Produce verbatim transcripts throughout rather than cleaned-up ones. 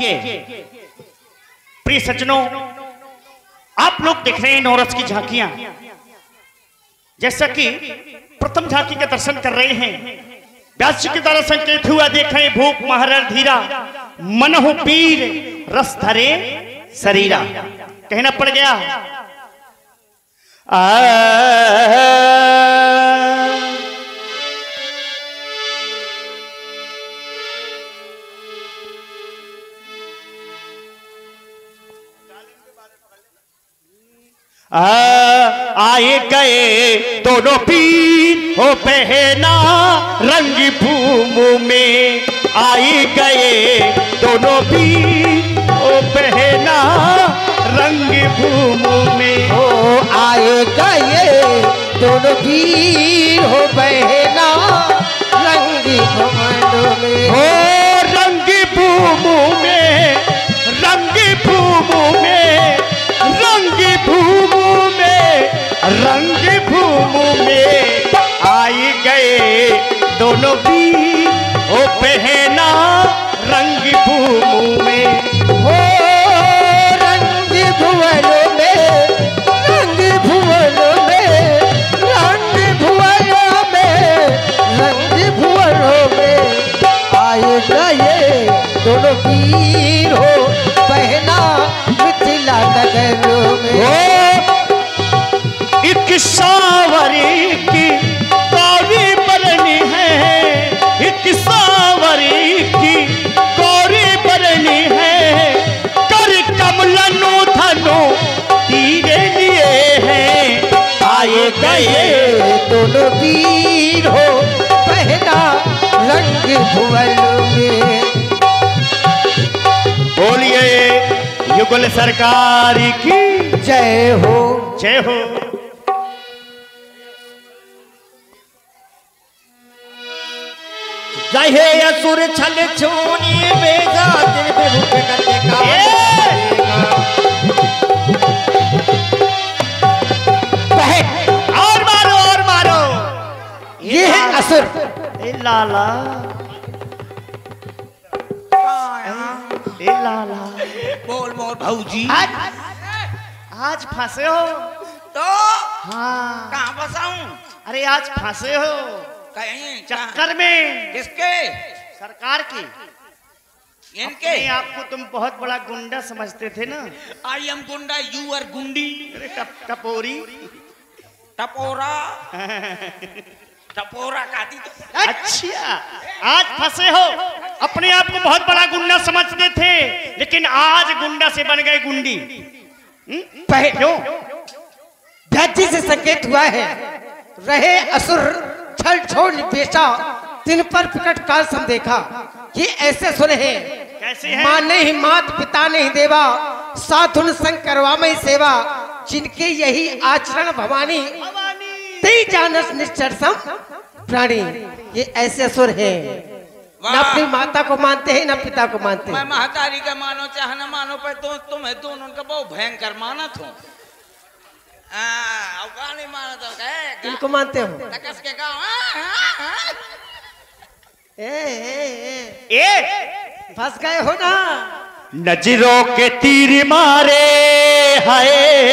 लीजिए प्रिय सज्जनों, आप लोग देख रहे हैं नवरस की झांकियां। जैसा कि प्रथम झांकी के दर्शन कर रहे हैं, व्यास जी के द्वारा संकेत हुआ, देखें भूप महरर धीरा मनहु पीर रस धरे शरीरा। कहना पड़ गया आ आए गए दोनों पीर हो बहना रंग भूमि में। आए गए दोनों पीर हो बहना रंग भूमि में। ओ आए गए दोनों पीर हो बहना रंग भूमि में। हो रंग भूमि में, रंग भूमि में, रंग भूमि में, रंग भूमि में। आई गए दोनों भी ओ पहना रंग भूमि में। हो रंग भुवनों में, रंग भुवनों में, रंग भुवनों में, रंग भुवनों में। आए गए दोनों पीर हो पहना मिथिला नगर में। एक सावरी की गौरी बरनी है, एक सावरी की गौरी बरनी है। कर कमलनु धनु तीरे लिए हैं। आए गए दोनों वीर हो पहना रंग भुवन में। बोलिए युगल सरकार की जय हो, जय हो। जय हे असुर छल छूनी बेजा दिल पे रूप करके का। और मारो और मारो। ये है असुर। ए लाला, ए लाला, बोल बोल भाऊजी। आज आज फंसे हो तो हाँ। कहाँ फंसाऊं? अरे आज फंसे हो कहीं चक्कर में किसके? सरकार की। इनके? अपने आपको तुम बहुत बड़ा गुंडा समझते थे ना। I am goonda, you are goondi. अरे टप टपोरी टपोरा टपोरा खाती तो। अच्छा, आज फंसे हो। अपने आप को बहुत बड़ा गुंडा समझते थे, लेकिन आज गुंडा से बन गए गुंडी। क्यों? भ्याजी से संकेत हुआ है, रहे असुर छल छोड़ पेशा तिन पर प्रकट काल सम देखा। ये ऐसे सुने हैं, कैसे हैं? माँ नहीं मात पिता नहीं देवा, साधुन संग करवा में सेवा। जिनके यही आचरण भवानी, तेई जानस निश्चर सम प्राणी। ये ऐसे असुर हैं, न अपनी माता को मानते हैं न पिता को मानते हैं। मैं महतारी का मानो चाहे न मानो, पर तो तुम्हें दोनों का बहुत भयंकर मानत हो। नहीं मानो तो इनको मानते हो? के गाँव ए, ए, ए, ए फंस गए हो ना। नजरों के तीर मारे हाय,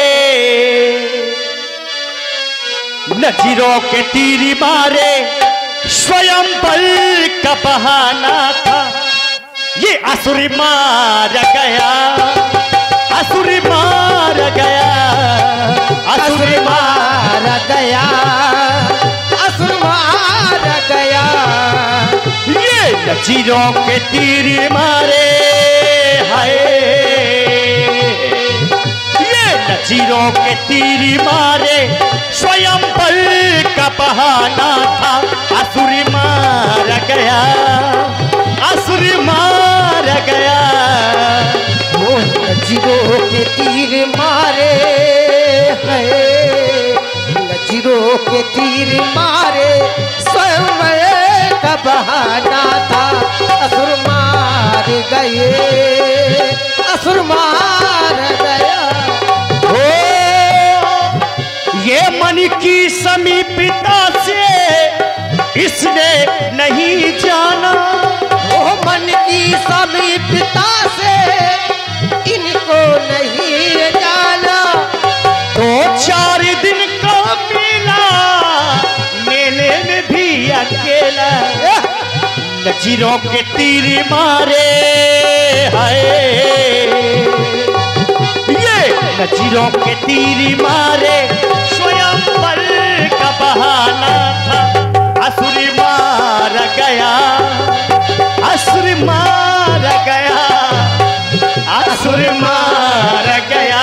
नजरों के तीर मारे स्वयं बल का बहाना था। ये असुर मार गया, असुर मार गया, असुर मार गया, असुर मार गया। ये नजरों के तीर मारे हाय, ये नजरों के तीर मारे स्वयं बल का बहाना था। असुर मार गया, असुर मार गया। वो नजरों के तीर मारे हैं, नजरों के तीर मारे स्वयं का बहाना था। असुर मार गए, असुर मार गया। हो ये मन की समीपता से इसने नहीं जाना। वो मन की समीपता से नजीरों के तीर मारे हाय, ये नजीरों के तीर मारे स्वयं पर का बहाना था, असुर मार गया, असुर मार गया, असुर मार गया,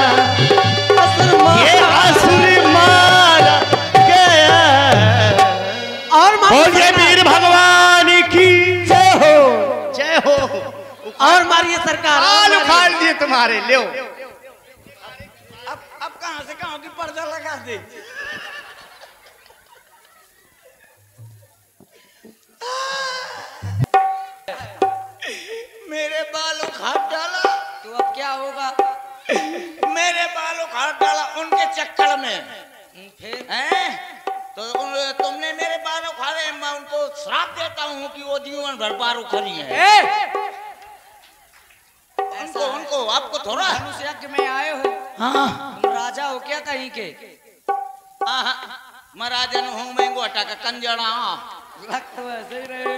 ये असुर मार गया। और बोलिए वीर भगवान की जय हो, जय हो। और मारिए सरकार, आल उखाड़ दिए तुम्हारे, ले अब अब कहां से कहां की पर्दा लगा दे। मेरे बाल उखाड़ डाला तो अब क्या होगा? मेरे बाल उखाड़ डाला उनके चक्कर में, फिर हैं? तो तुमने मेरे बाल उखाड़े, मैं उनको श्राप देता हूँ कि वो जीवन भर बाल उखाड़ी है। उनको उनको आपको थोड़ा धनुष यज्ञ में आए हो, हाँ तुम राजा हो क्या कहीं के? हाँ हाँ, मैं राजा न हूँ, मैं गोटा का कंजड़ा। लग तो ऐसे ही रहे हो।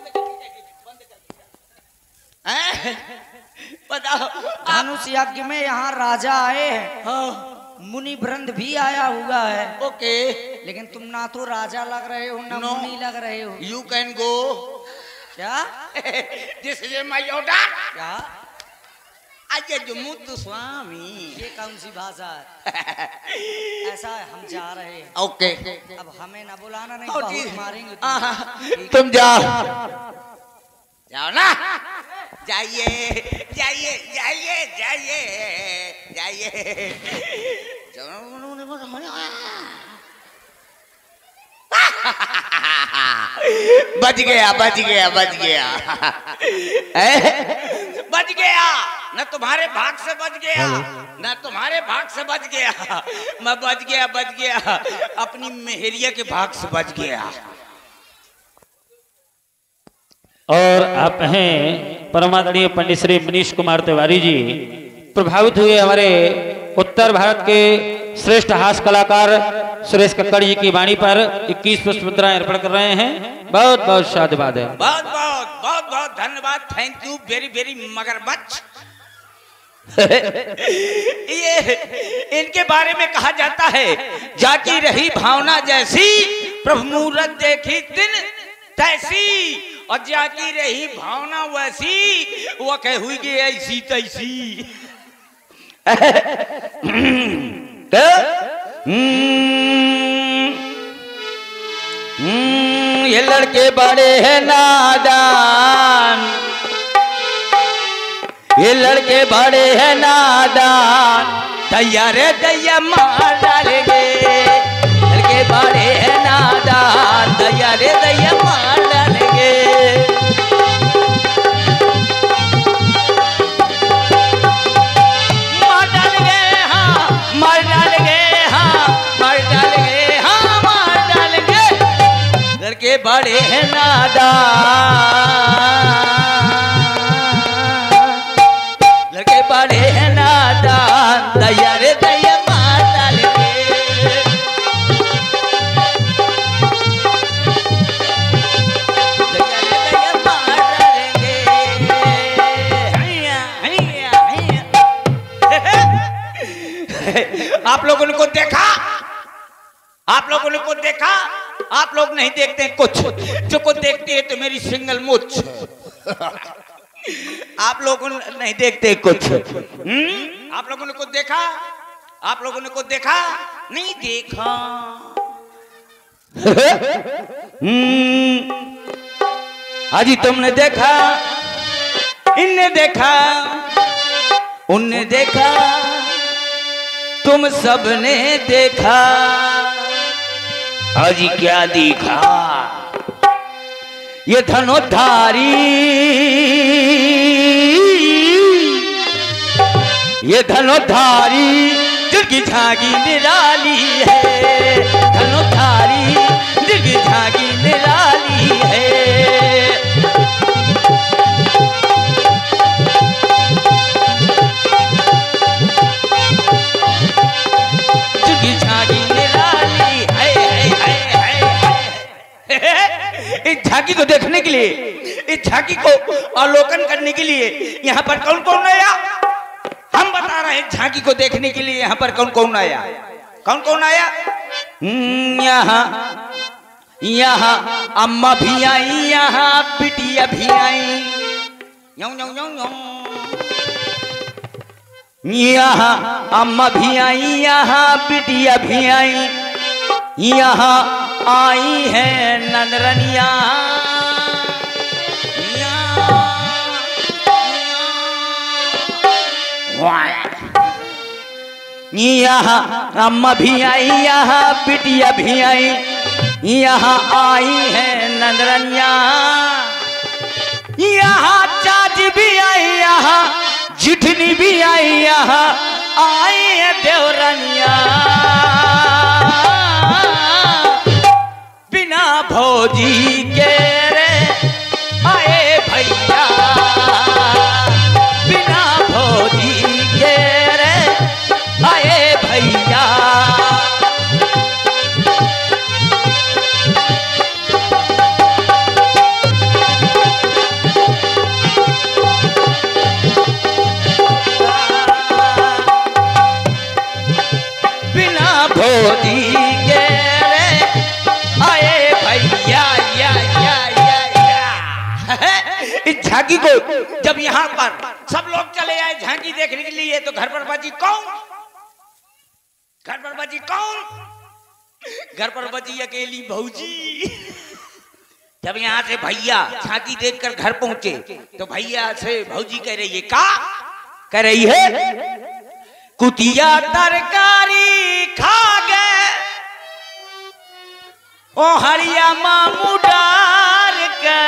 बताओ, धनुष यज्ञ में यहाँ राजा आए हैं, हाँ मुनि वृंद भी आया हुआ है, ओके, लेकिन तुम ना तो राजा लग रहे हो ना No. मुनि लग रहे हो। You can go. क्या दिस इज माय ऑर्डर। क्या अजय जुमुत स्वामी। ये कौन सी भाषा है? ऐसा है, हम जा रहे हैं। ओके, अब हमें ना बुलाना, नहीं ओ, बहुत ठीक। मारेंगे आहा, तुमको। तुम जाओ जाओ ना, जाइए जाइए जाइए जाइए जाइए। बच गया बच गया बच गया बच गया, न तुम्हारे भाग से बच गया, न तुम्हारे भाग से बच गया, मैं बच गया बच गया, अपनी मेहरिया के भाग से बच गया। और आप हैं परमादरणीय पंडित श्री मनीष कुमार तिवारी जी, प्रभावित हुए हमारे उत्तर भारत के श्रेष्ठ हास्य कलाकार सुरेश कक्कड़ जी की वाणी पर इक्कीस पुष्प मुद्राएं अर्पण कर रहे हैं। बहुत बहुत साधुवाद है। बहुत बहुत बहुत बहुत धन्यवाद, थैंक यू वेरी वेरी मगरमच्छ। ये इनके बारे में कहा जाता है, जाती रही भावना जैसी, प्रभु मूरत देखी दिन तैसी, और जाती रही भावना वैसी, वो कह हुई कि ऐसी तैसी। ये लड़के बड़े हैं नादान, ये लड़के बड़े हैं नादान, दैया रे दैया मार डालेंगे। लड़के बड़े हैं नादान, दैया रे दैया मार डालेंगे। मार डालेंगे हाँ, मार डालेंगे हाँ, मार डालेंगे हाँ, मार डालेंगे। लड़के बड़े हैं नादान, लड़के बड़े हैं नादान, दैया रे दैया मार डालेंगे। दैया रे दैया मार डालेंगे। हैया, हैया, हैया। आप लोगों ने को देखा, आप लोगों ने को देखा, आप लोग नहीं देखते कुछ, जो को देखती है तो मेरी सिंगल मुछ। आप लोगों ने नहीं देखते कुछ, हम्म? आप लोगों ने को देखा, आप लोगों ने को देखा नहीं देखा। हाजी तुमने देखा, इनने देखा, उनने देखा, तुम सबने देखा। हाजी क्या देखा? ये धनुधारी, ये धनुधारी जिनकी झांकी निराली है, धनुधारी जिनकी झांकी निराली है। जिनकी झांकी निराली है, है, है, है, है। इस झांकी को देखने के लिए झांकी को अवलोकन करने के लिए यहाँ पर कौन कौन आया? हम बता रहे हैं झांकी को देखने के लिए यहाँ पर कौन कौन आया। कौन कौन आया? यहाँ यहाँ अम्मा भी आई, यहाँ बिटिया भी आई, यों यों यों यों। यहाँ अम्मा भी आई, यहाँ बिटिया भी आई, यहाँ आई है नंदरनिया। यहाँ अम्मा भी आई, यहाँ बिटिया भी आई, यहाँ आई है नंदरनिया। यहाँ चाची भी आई, यहाँ जिठनी भी आई, यहाँ आई है देवरनिया। बिना भौजी के रे आए भैया, बिना भौजी के रे आए भैया। भौजी के रे आए भैया या या या या। इस झांकी को जब यहाँ पर सब लोग चले आए झांकी देखने के लिए, तो घर पर बाजी कौन? घर पर बाजी कौन? घर पर बाजी अकेली भौजी। जब यहाँ से भैया झांकी देखकर घर पहुंचे, तो भैया से भौजी कह रही है, का कह रही है? कुतिया तरकारी खा गए ओ हरिया मामू डार के,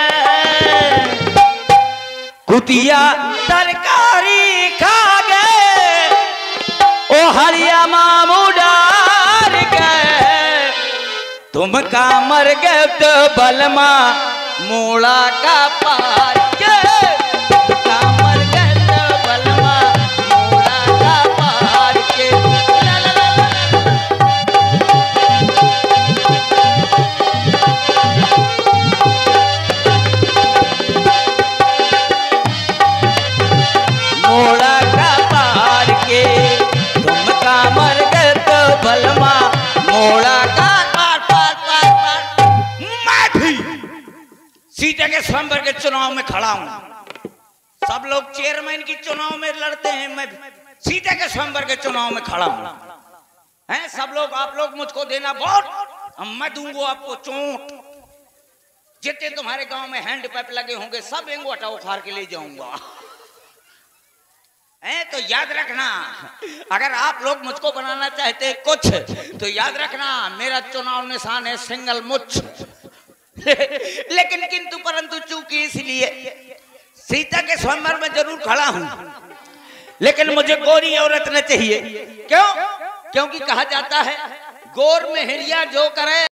कुतिया तरकारी खा गए ओ हरिया मामू डार के। तुम का मर गए तो बलमा मोड़ा का पार के, का मर गए तो बलमा मोड़ा का पार के। ला ला ला ला। मोड़ा का पार के, तुम का मर गए तो बलमा मोड़ा का पार पार पार पार। मैं भी सीटे के स्वयंवर के चुनाव में खड़ा हूं। सब लोग चेयरमैन की चुनाव में लड़ते हैं, मैं सीटे के स्वयंवर के चुनाव में खड़ा हूं। हैं सब लोग, आप लोग मुझको देना वोट, मैं दूंगा आपको चोट। जितने तुम्हारे गांव में हैंड पाइप लगे होंगे सब एंगोटा उखाड़ के ले जाऊंगा। हैं तो याद रखना, अगर आप लोग मुझको बनाना चाहते कुछ, तो याद रखना मेरा चुनाव निशान है सिंगल मुछ। लेकिन किंतु परंतु चूंकि इसलिए सीता के स्वयंवर में जरूर खड़ा हूं, लेकिन मुझे गोरी औरत न चाहिए। क्यों? क्योंकि कहा जाता है गोर में हिरिया जो करे